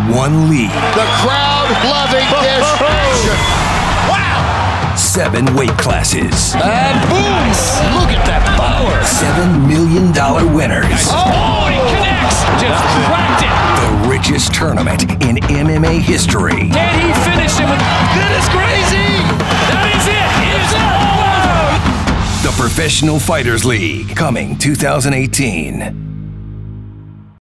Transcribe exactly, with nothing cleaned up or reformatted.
One league. The crowd loving this action. Wow! Seven weight classes. And boom! Look at that power. Seven million dollar winners. Oh, he connects! Just cracked it. The richest tournament in M M A history. Can he finish him? That is crazy! That is it! It is all over! The Professional Fighters League, coming two thousand eighteen.